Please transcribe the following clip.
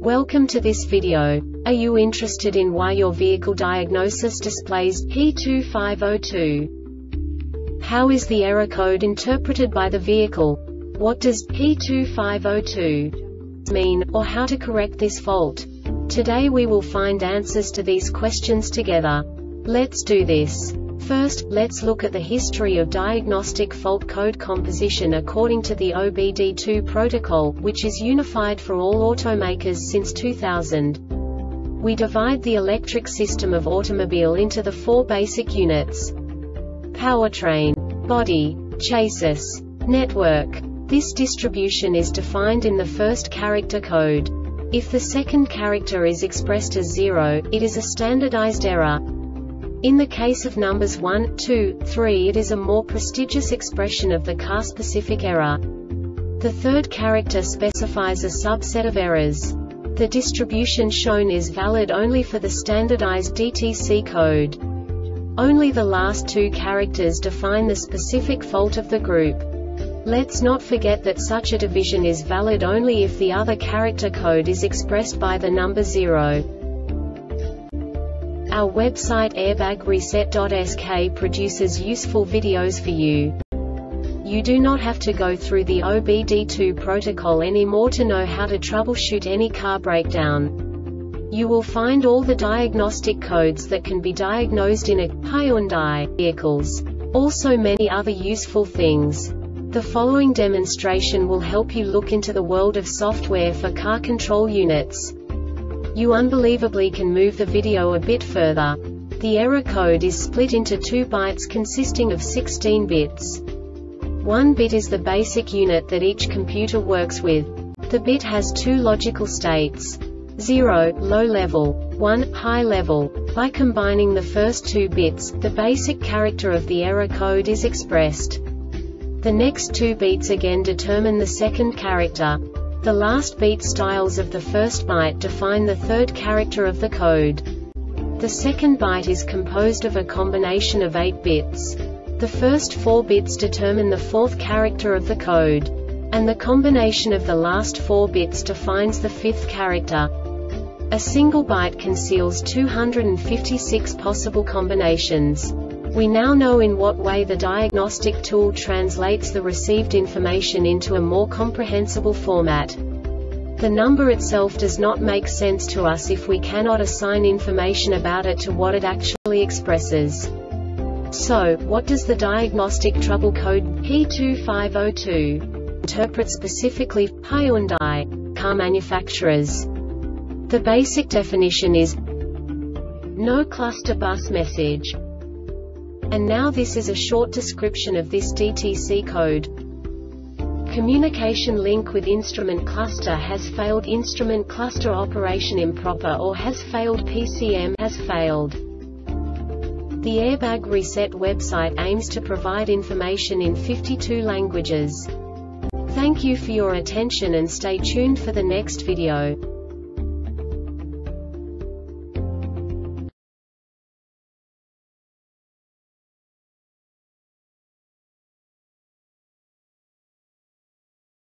Welcome to this video. Are you interested in why your vehicle diagnosis displays P2502? How is the error code interpreted by the vehicle? What does P2502 mean, or how to correct this fault? Today we will find answers to these questions together. Let's do this. First, let's look at the history of diagnostic fault code composition according to the OBD2 protocol, which is unified for all automakers since 2000. We divide the electric system of automobile into the four basic units: powertrain, body, chassis, network. This distribution is defined in the first character code. If the second character is expressed as 0, it is a standardized error. In the case of numbers 1, 2, 3, it is a more prestigious expression of the car-specific error. The third character specifies a subset of errors. The distribution shown is valid only for the standardized DTC code. Only the last two characters define the specific fault of the group. Let's not forget that such a division is valid only if the other character code is expressed by the number 0. Our website airbagreset.sk produces useful videos for you. You do not have to go through the OBD2 protocol anymore to know how to troubleshoot any car breakdown. You will find all the diagnostic codes that can be diagnosed in a Hyundai vehicles. Also many other useful things. The following demonstration will help you look into the world of software for car control units. You unbelievably can move the video a bit further. The error code is split into 2 bytes consisting of 16 bits. 1 bit is the basic unit that each computer works with. The bit has 2 logical states: 0, low level, 1, high level. By combining the first 2 bits, the basic character of the error code is expressed. The next 2 beats again determine the second character. The last beat styles of the first byte define the third character of the code. The second byte is composed of a combination of 8 bits. The first 4 bits determine the fourth character of the code. And the combination of the last 4 bits defines the fifth character. A single byte conceals 256 possible combinations. We now know in what way the diagnostic tool translates the received information into a more comprehensible format. The number itself does not make sense to us if we cannot assign information about it to what it actually expresses. So, what does the diagnostic trouble code P2502 interpret specifically for Hyundai car manufacturers? The basic definition is no cluster bus message. And now this is a short description of this DTC code. Communication link with instrument cluster has failed. Instrument cluster operation improper or has failed. PCM has failed. The Airbag Reset website aims to provide information in 52 languages. Thank you for your attention and stay tuned for the next video.